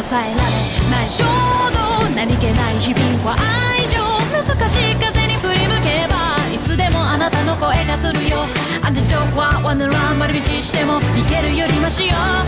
抑えられない衝動、何気ない日々は愛情、懐かしい風に振り向けばいつでもあなたの声がするよ。アンチジョークはワンダーラン丸道しても逃げるよりマシよ。